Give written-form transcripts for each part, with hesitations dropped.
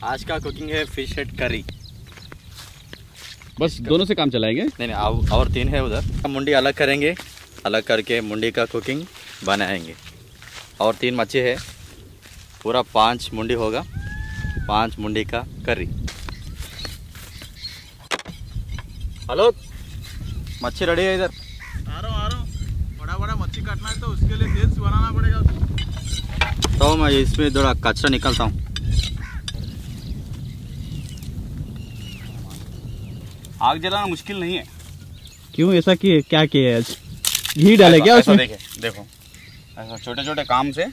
आज का कुकिंग है फिश हेड करी। बस दोनों से काम चलाएंगे? नहीं और 3 है उधर। मुंडी अलग करेंगे, अलग करके मुंडी का कुकिंग बनाएंगे। और 3 मच्छी है, पूरा 5 मुंडी होगा, 5 मुंडी का करी। हेलो, मच्छी रेडी है इधर। आ रहा हूँ। बड़ा बड़ा मच्छी काटना है तो उसके लिए तेल बनाना पड़ेगा। तो मैं इसमें थोड़ा कचरा निकालता हूँ। आग जलाना मुश्किल नहीं है। क्यों ऐसा किए? क्या किए आज? घी डाले क्या उसमें? देखो ऐसा छोटे छोटे काम से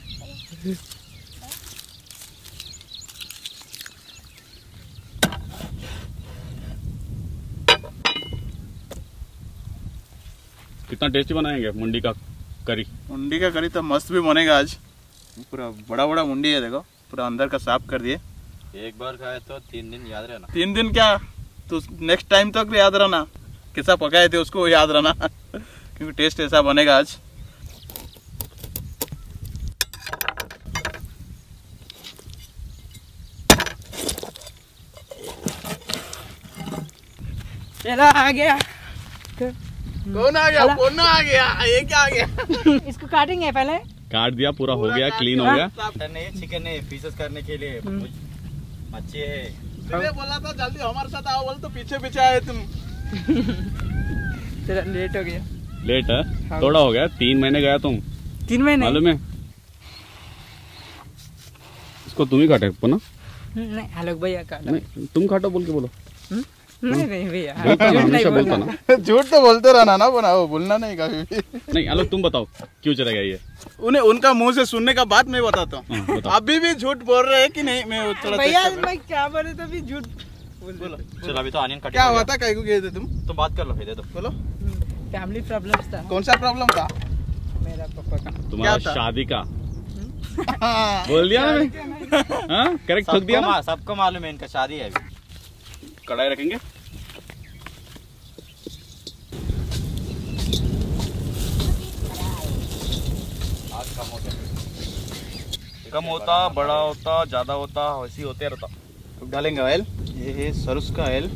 कितना टेस्टी बनाएंगे मुंडी का करी। मुंडी का करी तो मस्त भी बनेगा आज। पूरा बड़ा बड़ा मुंडी है, देखो पूरा अंदर का साफ कर दिए। एक बार खाए तो 3 दिन याद रहना। 3 दिन क्या, तो नेक्स्ट टाइम तक याद रहना कैसा पकाए थे उसको याद रहना क्योंकि टेस्ट ऐसा बनेगा आज। चला आ गया। कौन आ गया? कौन आ गया? ये क्या आ गया? इसको काटेंगे पहले। काट दिया, पूरा हो गया, क्लीन हो गया। नहीं चिकन है, पीसेस करने के लिए मच्छी है। मैंने बोला था जल्दी हमारे साथ आओ, बोल तो पीछे पीछे आए तुम। चलो लेट हो गया। लेट है? थोड़ा हो गया, 3 महीने गया तुम। 3 महीने मालूम है? इसको तुम ही काटे ना? नहीं आलोक भैया काटा। नहीं तुम काटो बोल के बोलो। नहीं भैया, हमेशा बोलता ना। झूठ तो बोलते रहना ना, बनाओ बोलना नहीं कभी भी। नहीं आलोक तुम बताओ क्यों चला गया ये? उनका मुंह से सुनने का बात मैं बताता हूँ। अभी भी झूठ बोल रहे हैं कि नहीं? मैं थोड़ा भैया मैं क्या बोले तो भी झूठ बोलो। चलो अभी तो ऑनियन कट क्या हुआ था? कहीं को गए थे तुम? तो बात कर लो, दे दो। बोलो। फैमिली प्रॉब्लम्स था। कौन सा प्रॉब्लम था? मेरा पापा का। तुम्हारा शादी का बोल दिया ना मैं? करेक्ट ठोक दिया ना? सबको मालूम है इनका शादी है अभी। कढ़ाई रखेंगे। आज कम होता, बड़ा होता, ज्यादा होता, वैसी होते रहता। अब डालेंगे ऑयल। ये है सरसों का ऑयल।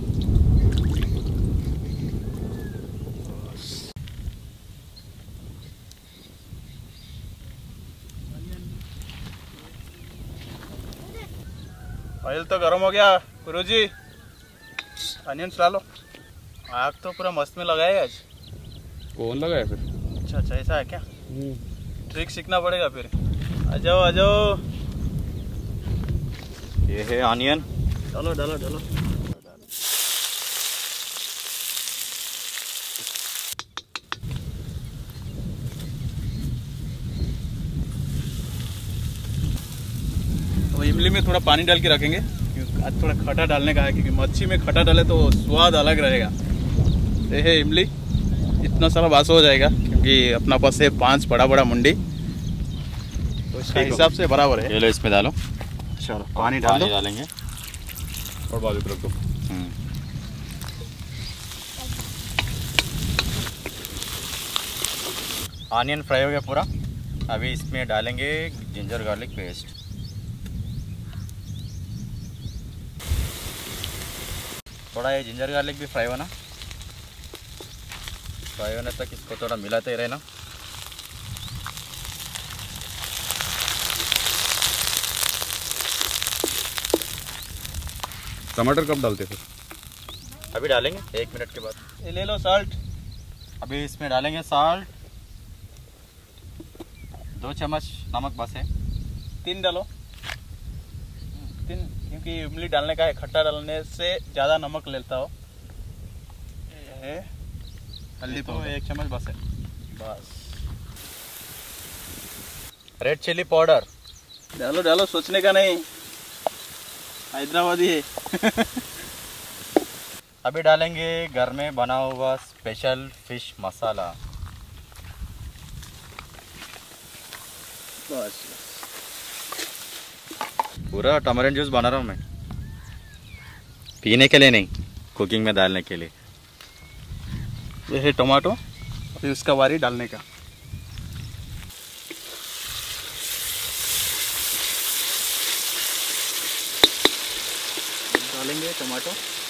ऑयल तो गर्म हो गया गुरुजी, अनियंस डालो। आग तो पूरा मस्त में लगाए आज। कौन लगाया फिर? अच्छा ऐसा है क्या? ट्रिक सीखना पड़ेगा फिर। आ जाओ आ जाओ। ये है ऑनियन, डालो डालो डालो। तो इमली में थोड़ा पानी डाल के रखेंगे, आज थोड़ा खट्टा डालने का है क्योंकि मच्छी में खट्टा डाले तो स्वाद अलग रहेगा। ये है इमली, इतना सारा बास हो जाएगा क्योंकि अपना पास है 5 बड़ा बड़ा मुंडी, तो इसके हिसाब से बराबर है। ये लो इसमें डालो। चलो पानी डाल दो। डालेंगे और बाजू पे रख दो। ऑनियन फ्राई हो गया पूरा। अभी इसमें डालेंगे जिंजर गार्लिक पेस्ट। थोड़ा ये जिंजर गार्लिक भी फ्राई होना, फ्राई होने तक इसको थोड़ा मिलाते ही रहना। टमाटर कब डालते फिर? अभी डालेंगे 1 मिनट के बाद। ये ले लो सॉल्ट। अभी इसमें डालेंगे साल्ट, 2 चम्मच नमक बस है। 3 डालो, 3 क्योंकि इमली डालने का है, खट्टा डालने से ज़्यादा नमक लेता हो। ये हल्दी तो 1 चम्मच बस है। बस। रेड चिली पाउडर डालो डालो, सोचने का नहीं, हैदराबादी है। अभी डालेंगे घर में बना हुआ स्पेशल फिश मसाला। बस पूरा टमाटो जूस बना रहा हूँ मैं, पीने के लिए नहीं, कुकिंग में डालने के लिए। ये है टमाटो, अभी उसका बारी डालने का। डालेंगे टमाटो।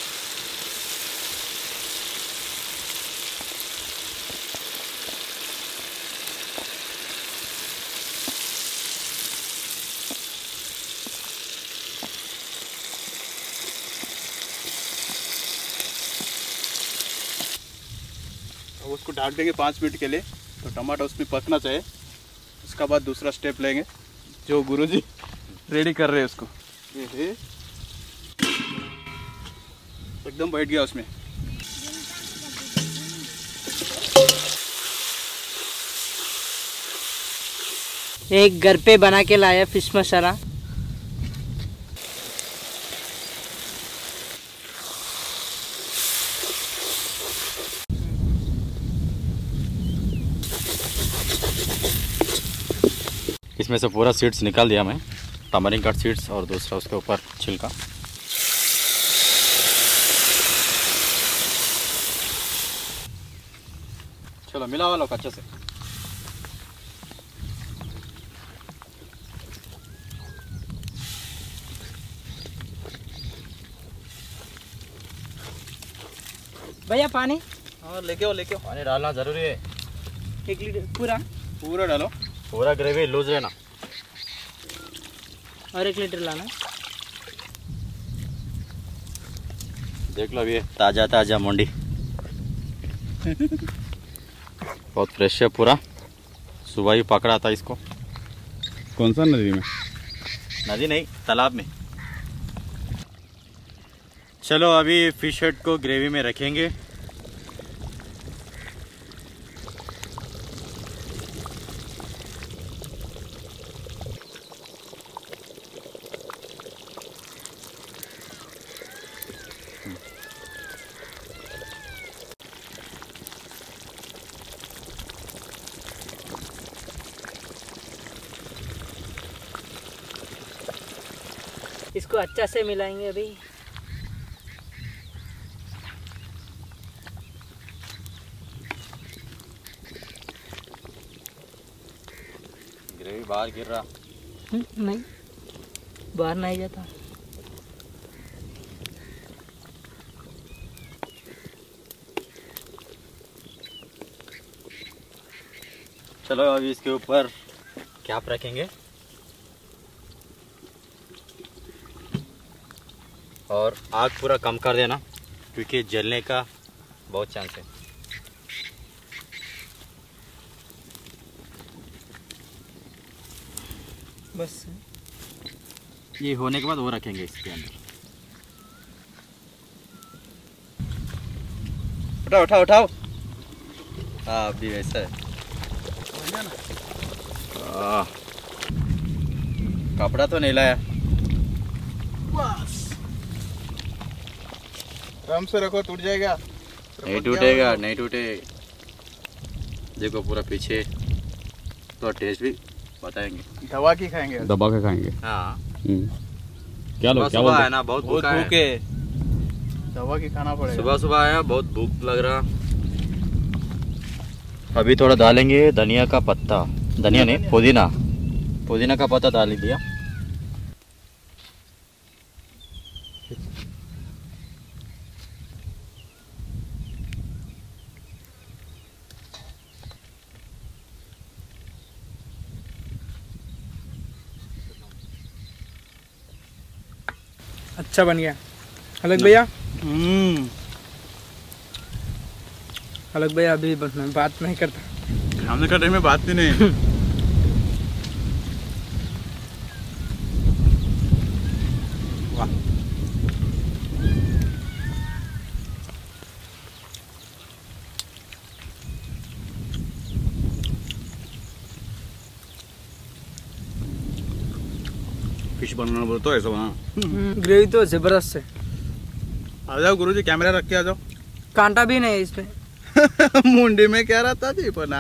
अब उसको ढक देंगे 5 मिनट के लिए, तो टमाटर उसमें पकना चाहिए। उसका बाद दूसरा स्टेप लेंगे जो गुरुजी रेडी कर रहे हैं उसको। ये एकदम बैठ गया उसमें। एक घर पे बना के लाया फिश मसाला। इसमें से पूरा सीड्स निकाल दिया मैं, टमारिन का सीड्स और दूसरा उसके ऊपर छिलका। चलो मिला वालों अच्छे से। भैया पानी हाँ लेके आओ पानी डालना जरूरी है। 1 लीटर पूरा पूरा डालो। पूरा ग्रेवी लूज रहना। और 1 लीटर लाना। देख लो ये ताज़ा ताज़ा मुंडी बहुत फ्रेश है पूरा। सुबह ही पकड़ा था इसको। कौन सा नदी में? नदी नहीं, तालाब में। चलो अभी फिश हेड को ग्रेवी में रखेंगे। इसको अच्छा से मिलाएंगे अभी। ग्रेवी बाहर गिर रहा। नहीं, बाहर नहीं जाता। चलो अभी इसके ऊपर कैप रखेंगे और आग पूरा कम कर देना क्योंकि जलने का बहुत चांस है। बस ये होने के बाद वो रखेंगे इसके अंदर। उठाओ उठाओ उठाओ। हाँ अभी वैसा है। कपड़ा तो नहीं लाया। बस आराम से रखो, टूट जाएगा। नहीं टूटेगा, नहीं टूटेगा। देखो पूरा पीछे तो टेस्ट भी बताएंगे। दवा की खाएंगे। दबा के खाएंगे। हाँ क्या लो क्या सुबह बोलते? है ना, बहुत बहुत भूख भूख है, दवा की खाना पड़ेगा। सुबह सुबह आया, बहुत भूख लग रहा। अभी थोड़ा डालेंगे धनिया का पत्ता। धनिया नहीं, पुदीना। पुदीना का पत्ता डाल दिया। अच्छा बन गया। अलग भैया, अलग भैया अभी बात नहीं करता। खाने का टाइम में बात ही नहीं। वाह फिश बनाना बोलो तो ऐसा बना। ग्रेवी तो जबरदस्त है। आ जाओ गुरुजी, कैमरा रख के आ जाओ। कांटा भी नहीं है इसमें। मुंडी में क्या रहता जी पना।